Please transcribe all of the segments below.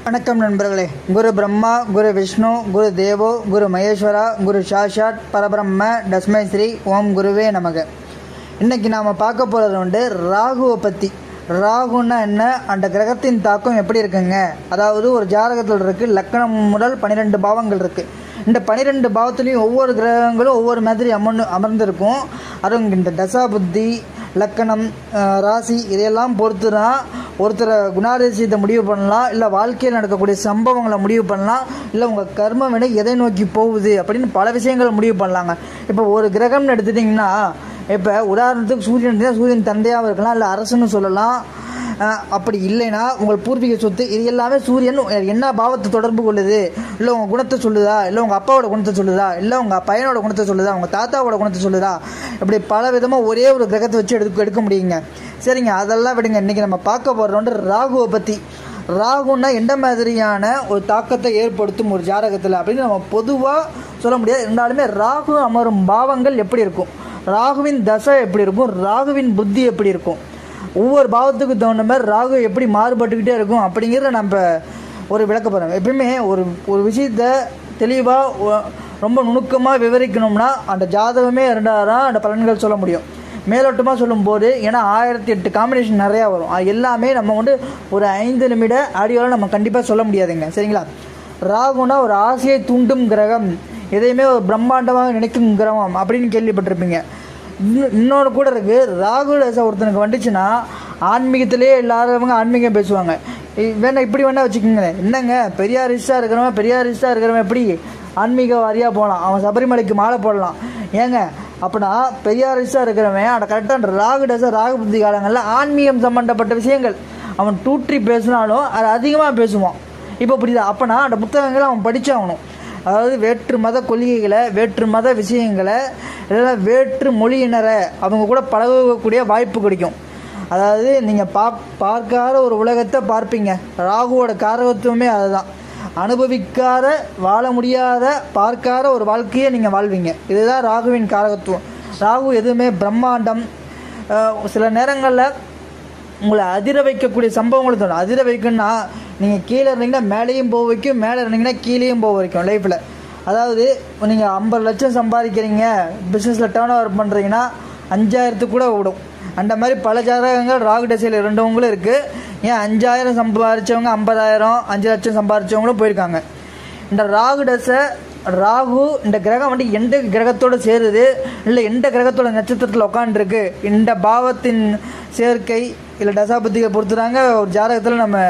வணக்கம் நண்பர்களே. குரு பிரம்மா, குரு விஷ்ணு, குரு தேவோ, குரு மகேஸ்வரா, குரு சாஷாத் பரபிரம்ம தஸ்மை ஸ்ரீ ஓம் குருவே நமக. இன்றைக்கி நாம் பார்க்க போகிறது ராகுவை பற்றி. ராகுன்னா என்ன, அந்த கிரகத்தின் தாக்கம் எப்படி இருக்குங்க. அதாவது ஒரு ஜாதகத்தில் இருக்குது, லக்னம் முதல் 12 பாவங்கள் இருக்குது. இந்த 12 பாவத்துலேயும் ஒவ்வொரு கிரகங்களும் ஒவ்வொரு மாதிரி அமர்ந்திருக்கும். அதுவும் இந்த தசா புத்தி, லக்கணம், ராசி இதையெல்லாம் பொறுத்து தான் ஒருத்தரை குணாதிசயத்தை முடிவு பண்ணலாம், இல்லை வாழ்க்கையில் நடக்கக்கூடிய சம்பவங்களை முடிவு பண்ணலாம், இல்லை உங்கள் கர்ம வினை எதை நோக்கி போகுது அப்படின்னு பல விஷயங்களை முடிவு பண்ணலாங்க. இப்போ ஒரு கிரகம்னு எடுத்துட்டிங்கன்னா, இப்போ உதாரணத்துக்கு சூரியன் தந்தையாக இருக்கலாம், இல்லை அரசுன்னு சொல்லலாம். அப்படி இல்லைன்னா உங்கள் பூர்வீக சொத்து, இது எல்லாமே சூரியன் என்ன பாவத்தை தொடர்பு கொள்ளுது, இல்லை உங்கள் குணத்தை சொல்லுதா, இல்லை உங்கள் அப்பாவோட குணத்தை சொல்லுதா, இல்லை உங்கள் பையனோட குணத்தை சொல்லுதா, உங்கள் தாத்தாவோட குணத்தை சொல்லுதா, இப்படி பல விதமாக ஒரே ஒரு கிரகத்தை வச்சு எடுக்க முடியுங்க. சரிங்க, அதெல்லாம் விடுங்க. இன்றைக்கி நம்ம பார்க்க போகிறோம் ராகுவை பற்றி. ராகுன்னா எந்த மாதிரியான ஒரு தாக்கத்தை ஏற்படுத்தும் ஒரு ஜாதகத்தில் அப்படின்னு நம்ம பொதுவாக சொல்ல முடியாது. இருந்தாலுமே ராகு அமரும் பாவங்கள் எப்படி இருக்கும், ராகுவின் தசை எப்படி இருக்கும், ராகுவின் புத்தி எப்படி இருக்கும், ஒவ்வொரு பாவத்துக்கு தகுந்த மாதிரி ராகு எப்படி மாறுபட்டுக்கிட்டே இருக்கும் அப்படிங்கிறத நம்ம ஒரு விளக்க போகிறோம். எப்பயுமே ஒரு விஷயத்தை தெளிவாக ரொம்ப நுணுக்கமாக விவரிக்கணும்னா அந்த ஜாதகமே இருந்தால் தான் அந்த பலன்கள் சொல்ல முடியும். மேலோட்டமாக சொல்லும்போது ஏன்னா 1008 காம்பினேஷன் நிறையா வரும். அது எல்லாமே நம்ம ஒரு 5 நிமிட ஆடியோவில் நம்ம கண்டிப்பாக சொல்ல முடியாதுங்க. சரிங்களா. ராகுனா ஒரு ஆசையை தூண்டும் கிரகம், எதையுமே ஒரு பிரம்மாண்டமாக நினைக்கும் கிரகம் அப்படின்னு கேள்விப்பட்டிருப்பீங்க. இன்னொன்று கூட இருக்குது, ராகு தசை ஒருத்தனுக்கு வந்துச்சுன்னா ஆன்மீகத்திலே எல்லாருவங்க ஆன்மீகம் பேசுவாங்க. வேணா இப்படி வேணா வச்சுக்கோங்களேன். என்னங்க பெரியாரிஸ்டாக இருக்கிறவன் எப்படி ஆன்மீக வாரியாக போகலாம், அவன் சபரிமலைக்கு மாலை போடலாம். ஏங்க அப்படின்னா பெரியாரிஸ்டாக இருக்கிறவன் அந்த கரெக்டாக ராகு தசை ராகு புத்தி காலங்களில் ஆன்மீகம் சம்மந்தப்பட்ட விஷயங்கள் அவன் டூற்றி பேசினாலும் அது அதிகமாக பேசுவான். இப்போ புரியுதா. அப்போனா அந்த புத்தகங்களை அவன் படித்தாகணும். அதாவது வேற்று மத கொள்கைகளை, வேற்று மத விஷயங்களை, இதெல்லாம் வேற்று மொழியினரை அவங்க கூட பழகக்கூடிய வாய்ப்பு கிடைக்கும். அதாவது நீங்கள் பார்க்காத ஒரு உலகத்தை பார்ப்பீங்க. ராகுவோட காரகத்துவமே அதுதான். அனுபவிக்காத, வாழ முடியாத, பார்க்காத ஒரு வாழ்க்கையை நீங்கள் வாழ்வீங்க. இதுதான் ராகுவின் காரகத்துவம். ராகு எதுவுமே பிரம்மாண்டம். சில நேரங்களில் உங்களை அதிர வைக்கக்கூடிய சம்பவங்களை தோணும். அதிர வைக்கணும்னா நீங்கள் கீழே இருந்தீங்கன்னா மேலேயும் போக வைக்கும், மேலே இருந்தீங்கன்னா கீழேயும் போக வைக்கும் லைஃப்பில். அதாவது நீங்கள் 50 லட்சம் சம்பாதிக்கிறீங்க, பிஸ்னஸில் டேர்ன் ஓவர் பண்ணுறீங்கன்னா 5000 கூட விடும். அந்த மாதிரி பல ஜாதகங்கள் ராகு தசையில் இருந்தவங்களும் இருக்குது. ஏன் 5000 சம்பாதிச்சவங்க 50,000, 5 லட்சம் சம்பாதிச்சவங்களும் போயிருக்காங்க. இந்த ராகு தசை, ராகு இந்த கிரகம் எந்த கிரகத்தோடு சேருது, இல்லை எந்த கிரகத்தோட நட்சத்திரத்தில் உட்காந்துருக்கு, இந்த பாவத்தின் சேர்க்கை இல்லை தசாபத்தியை பொறுத்துறாங்க ஒரு ஜாதகத்தில் நம்ம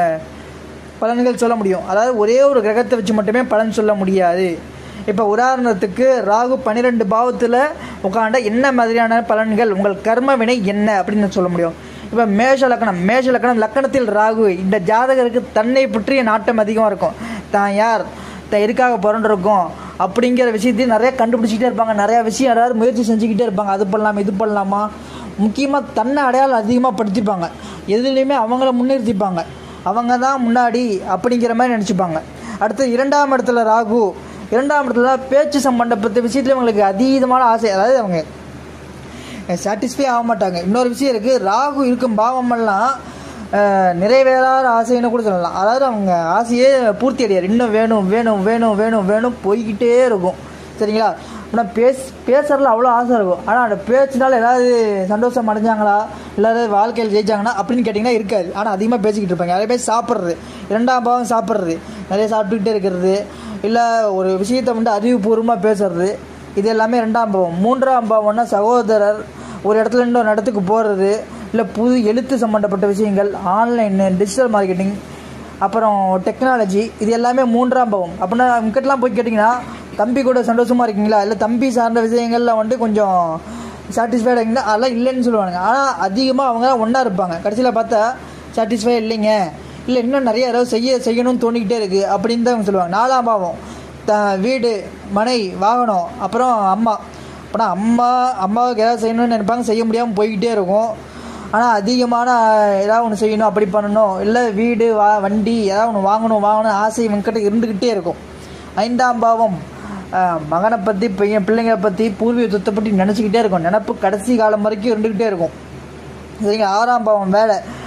பலன்கள் சொல்ல முடியும். அதாவது ஒரே ஒரு கிரகத்தை வச்சு மட்டுமே பலன் சொல்ல முடியாது. இப்போ உதாரணத்துக்கு ராகு 12 பாவத்தில் உட்காண்டா என்ன மாதிரியான பலன்கள், உங்கள் கர்ம வினை என்ன அப்படின்னு சொல்ல முடியும். இப்போ மேஷ லக்கணம் லக்கணத்தில் ராகு, இந்த ஜாதகருக்கு தன்னை பற்றிய நாட்டம் அதிகமாக இருக்கும். தான் யார், எதுக்காக பிறண்டிருக்கும் அப்படிங்கிற விஷயத்தையும் நிறையா கண்டுபிடிச்சிக்கிட்டே இருப்பாங்க. நிறையா விஷயம் யாராவது முயற்சி செஞ்சுக்கிட்டே இருப்பாங்க. அது பண்ணலாமா, இது பண்ணலாமா. முக்கியமாக தன்னை அடையாளம் அதிகமாக படுத்திப்பாங்க. எதுலேயுமே அவங்கள முன்னிறுத்திப்பாங்க. அவங்க தான் முன்னாடி அப்படிங்கிற மாதிரி நினச்சிப்பாங்க. அடுத்து 2ஆம் இடத்துல ராகு, 2ஆம் இடத்துல பேச்சு சம்பந்தப்பட்ட விஷயத்தில் அவங்களுக்கு அதீதமான ஆசை. அதாவது அவங்க சாட்டிஸ்ஃபை ஆக மாட்டாங்க. இன்னொரு விஷயம் இருக்குது, ராகு இருக்கும் பாவமெல்லாம் நிறைவேறாத ஆசைன்னு கூட சொல்லலாம். அதாவது அவங்க ஆசையே பூர்த்தி அடையாது. இன்னும் வேணும் வேணும் வேணும் வேணும் வேணும் போய்கிட்டே இருக்கும். சரிங்களா. ஆனால் பேசுறதுல அவ்வளோ ஆசை இருக்கும். ஆனால் அந்த பேச்சுனால ஏதாவது சந்தோஷம் அடைஞ்சாங்களா, இல்லை வாழ்க்கையில் ஜெயிச்சாங்கன்னா அப்படின்னு கேட்டிங்கன்னா இருக்காது. ஆனால் அதிகமாக பேசிக்கிட்டு இருப்பாங்க. நிறைய பேர் சாப்பிட்றது, 2ஆம் பாவம் சாப்பிட்றது, நிறைய சாப்பிட்டுக்கிட்டே இருக்கிறது, இல்லை ஒரு விஷயத்தை அறிவுபூர்வமாக பேசுறது, இது எல்லாமே 2ஆம் பாவம். 3ஆம் பாவம்னா சகோதரர், ஒரு இடத்துல இன்னொரு இடத்துக்கு போகிறது, இல்லை புது எழுத்து சம்மந்தப்பட்ட விஷயங்கள், ஆன்லைனு, டிஜிட்டல் மார்க்கெட்டிங், அப்புறம் டெக்னாலஜி, இது எல்லாமே 3ஆம் பாவம். அப்படின்னா அவங்ககிட்டலாம் போய் கேட்டிங்கன்னா தம்பி கூட சந்தோஷமாக இருக்கீங்களா, இல்லை தம்பி சார்ந்த விஷயங்களில் கொஞ்சம் சாட்டிஸ்ஃபைடாக இருக்கீங்களா, அதெல்லாம் இல்லைன்னு சொல்லுவாங்க. ஆனால் அதிகமாக அவங்க ஒன்றா இருப்பாங்க. கடைசியில் பார்த்தா சாட்டிஸ்ஃபை இல்லைங்க, இல்லை இன்னும் நிறைய ஏதாவது செய்யணும்னு தோணிக்கிட்டே இருக்குது அப்படின்னு தான் அவங்க சொல்லுவாங்க. 4ஆம் பாவம் வீடு, மனை, வாகனம், அப்புறம் அம்மா. அப்படின்னா அம்மாவுக்கு ஏதாவது செய்யணும்னு நினைப்பாங்க, செய்ய முடியாமல் போய்கிட்டே இருக்கும். ஆனால் அதிகமான ஏதாவது ஒன்று செய்யணும், அப்படி பண்ணணும், இல்லை வீடு வண்டி ஏதாவது ஒன்று வாங்கணும் ஆசை இவங்ககிட்ட இருந்துக்கிட்டே இருக்கும். 5ஆம் பாவம் மகனை பற்றி, பிள்ளைங்களை பற்றி, பூர்வீக சொத்தை பற்றி நினச்சிக்கிட்டே இருக்கும். நினப்பு கடைசி காலம் வரைக்கும் இருந்துக்கிட்டே இருக்கும். சரிங்க. 6ஆம் பாவம் வேலை,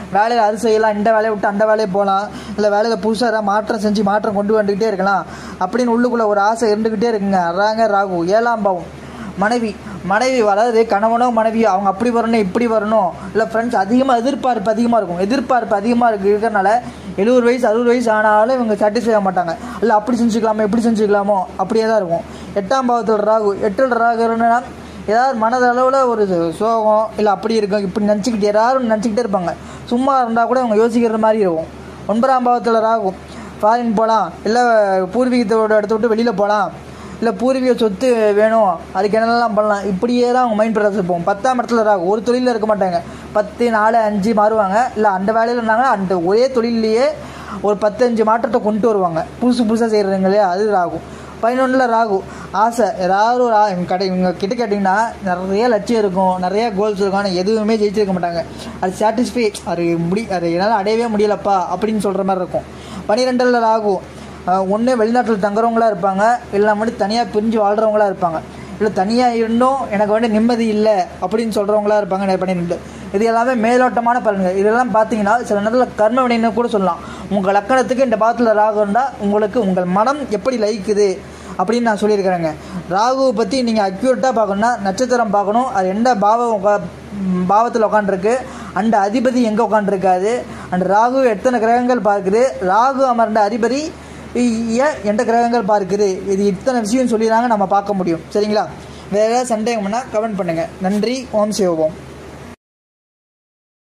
வேலையில் அது செய்யலாம், இந்த வேலையை விட்டு அந்த வேலையை போகலாம், இல்லை வேலையில் புதுசாக ஏதாவது மாற்றம் செஞ்சு மாற்றம் கொண்டு வந்துக்கிட்டே இருக்கலாம் அப்படின்னு உள்ளுக்குள்ளே ஒரு ஆசை இருந்துக்கிட்டே இருக்குங்க. அதாங்க ராகு. 7ஆம் பாவம் மனைவி. அதாவது கணவனோ மனைவியோ அவங்க அப்படி வரணும் இப்படி வரணும், இல்லை ஃப்ரெண்ட்ஸ் அதிகமாக எதிர்பார்ப்பு அதிகமாக இருக்கும். எதிர்பார்ப்பு அதிகமாக இருக்கிறனால 70 வயசு 60 வயசு ஆனாலும் இவங்க சாட்டிஸ்ஃபை ஆக மாட்டாங்க. இல்லை அப்படி செஞ்சுக்கலாமோ எப்படி செஞ்சுக்கலாமோ அப்படியே தான் இருக்கும். 8ஆம் பாவத்தோட ராகு. 8ல் ராகுன்னா ஏதாவது மனதளவில் ஒரு சோகம் இல்லை அப்படி இருக்கும் இப்படி நினச்சிக்கிட்டு யாரும் நினச்சிக்கிட்டே இருப்பாங்க. சும்மா இருந்தால் கூட இவங்க யோசிக்கிற மாதிரி இருக்கும். 9ஆம் பாவத்தில் ராகு. ஃபாரின் போகலாம், இல்லை பூர்வீகத்தோட இடத்த விட்டு வெளியில் போகலாம், இல்லை பூர்வீக சொத்து வேணும், அதுக்கு என்னெல்லாம் பண்ணலாம், இப்படியே தான் அவங்க மைண்ட் ப்ராசஸ் போகும். 10ஆம் இடத்துல ராகு. ஒரு தொழிலில் இருக்க மாட்டாங்க. 10, 4, 5 மாறுவாங்க. இல்லை அந்த வேலையில் இருந்தாங்கன்னா அந்த ஒரே தொழிலையே ஒரு 10-5 மாற்றத்தை கொண்டு வருவாங்க. புதுசாக செய்கிறதுங்க இல்லையா, அது ராகு. 11ல் ராகு. ஆசை. ஏதாவது ஒரு இவங்க கிட்ட கேட்டிங்கன்னா நிறைய லட்சியம் இருக்கும், நிறையா கோல்ஸ் இருக்கும், ஆனால் எதுவுமே ஜெயிச்சிருக்க மாட்டாங்க. அது சாட்டிஸ்ஃபை அது என்னால் அடையவே முடியலப்பா அப்படின்னு சொல்கிற மாதிரி இருக்கும். 12ல் ராகு. ஒன்று வெளிநாட்டில் தங்குறவங்களா இருப்பாங்க, இல்லை மட்டும் தனியாக பிரிஞ்சு வாழ்கிறவங்களா இருப்பாங்க, இல்லை தனியாக இருந்தும் எனக்கு நிம்மதி இல்லை அப்படின்னு சொல்கிறவங்களா இருப்பாங்க. 12. இது எல்லாமே மேலோட்டமான பலன்கள். இதெல்லாம் பார்த்தீங்கன்னா சில நேரத்தில் கர்ம வினைன்னு கூட சொல்லலாம். உங்கள் லக்கணத்துக்கு இந்த பாவத்தில் ராகு இருந்தால் உங்களுக்கு உங்கள் மனம் எப்படி லயிக்குது அப்படின்னு நான் சொல்லியிருக்கிறேங்க. ராகுவை பற்றி நீங்கள் அக்யூரேட்டாக பார்க்கணுன்னா நட்சத்திரம் பார்க்கணும், அது எந்த பாவத்தில் உட்காந்துருக்கு, அந்த அதிபதி எங்கே உட்காந்துருக்காது, அந்த ராகு எத்தனை கிரகங்கள் பார்க்குது, ராகு அமர்ந்த அதிபதி எந்த கிரகங்கள் பார்க்குது, இது இத்தனை விஷயம் சொல்லிடுறாங்க நம்ம பார்க்க முடியும். சரிங்களா? வேறு ஏதாவது சந்தேகம்னா கமெண்ட் பண்ணுங்கள். நன்றி. ஓம் சிவோம்.